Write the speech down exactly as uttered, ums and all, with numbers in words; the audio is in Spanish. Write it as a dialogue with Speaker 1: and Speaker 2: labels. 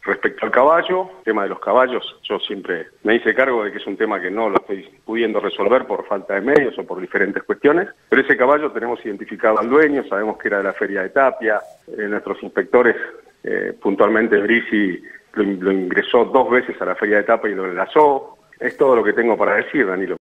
Speaker 1: Respecto al caballo, el tema de los caballos, yo siempre me hice cargo de que es un tema que no lo estoy pudiendo resolver por falta de medios o por diferentes cuestiones, pero ese caballo tenemos identificado al dueño, sabemos que era de la Feria de Tapia, eh, nuestros inspectores, eh, puntualmente Brisi, lo, lo ingresó dos veces a la Feria de Tapia y lo enlazó. Es todo lo que tengo para decir, Danilo.